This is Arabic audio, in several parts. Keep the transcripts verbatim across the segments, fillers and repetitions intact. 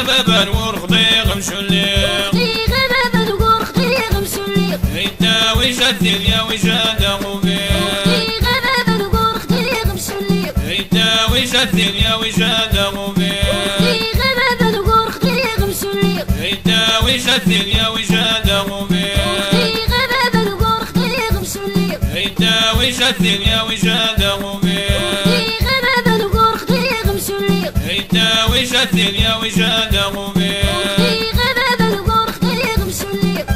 غبابا ورخضيغ مشليغ غبابا ورخضيغ مشليغ إيتا وجاد يا وجاد غوبيغ غبابا ورخضيغ مشليغ إيتا وجاد يا وجاد غوبيغ غبابا ورخضيغ مشليغ إيتا وجاد يا وجاد غوبيغ غبابا ورخضيغ مشليغ إيتا وجاد يا وجاد غوبيغ غبابا ورخضيغ مشليغ إيتا وجاد يا وجاد غوبيغ غبابا ورخضيغ مشليغ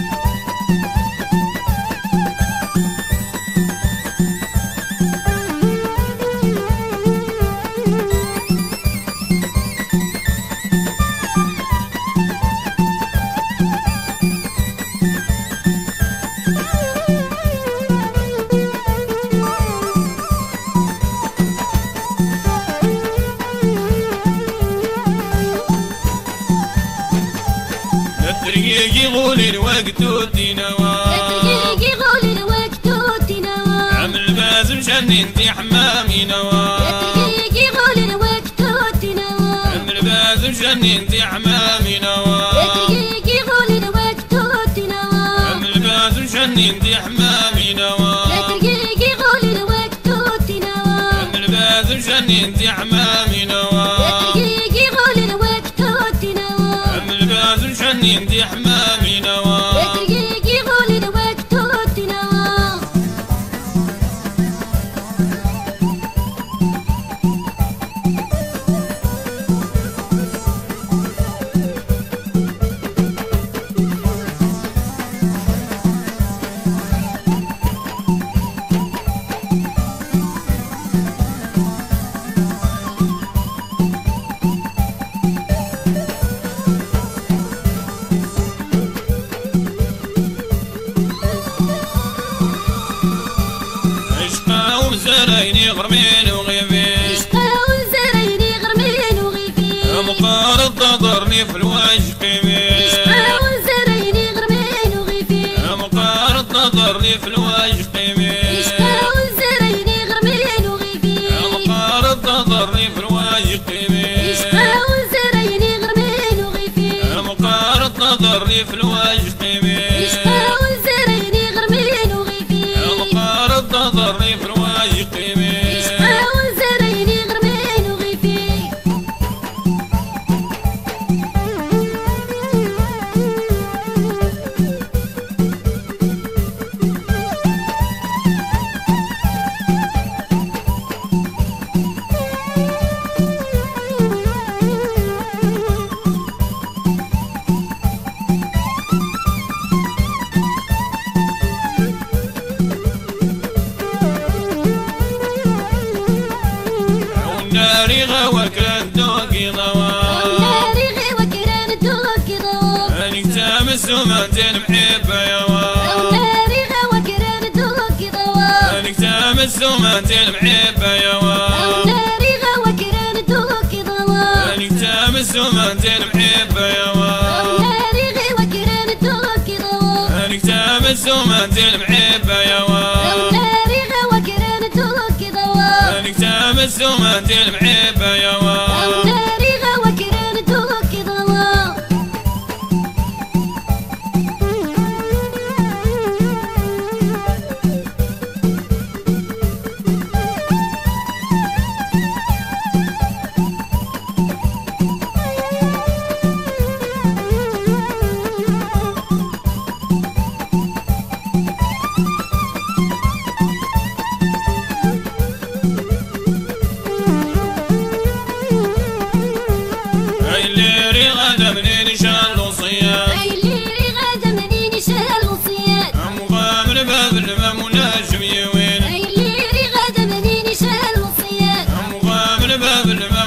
ترقيقي غولي الوقت ودينوا ترقيقي غولي الوقت ودينوا عمل بازم شني انتي حمامي نوا ترقيقي غولي الوقت ودينوا عمل بازم شني انتي حمامي نوا ترقيقي غولي الوقت ودينوا عمل بازم شني انتي حمامي نوا ترقيقي غولي الوقت ودينوا عمل بازم شني انتي حمامي نوا ترقيقي غولي الوقت ودينوا عمل بازم شني انتي حمامي نوا ترقيقي غولي الوقت ودينوا زريني غرمين وغيبين عشقاو زريني غرمين وغيبين مقارض تضرني في الوجه قيمين عشقاو زريني غرمين وغيبين مقارض تضرني في الوجه قيمين عشقاو زريني غرمين وغيبين مقارض تضرني في الوجه قيمين عشقاو زريني غرمين وغيبين مقارض تضرني في الوجه قيمين عشقاو زريني غرمين وغيبين مقارض تضرني في الوجه قيمين عشقاو زريني غرمين وغيبين ناري غوك الدوقي ضوا ناري غوك الدوقي ضوا انك تامس وما تنمحب يا وا ناري غوك الدوقي ضوا انك تامس وما تنمحب يا وا ناري غوك الدوقي ضوا انك تامس وما تنمحب يا وا ناري غوك الدوقي ضوا انك تامس وما تنمحب يا وا ناري غوك الدوقي ضوا انك تامس وما تنمحب يا وا ناري غوك الدوقي ضوا اللي غدا منين شال وصياد اللي غدا منين شال وصياد مغامر باب المام ناجم يوين اللي غدا منين شال وصياد مغامر باب المام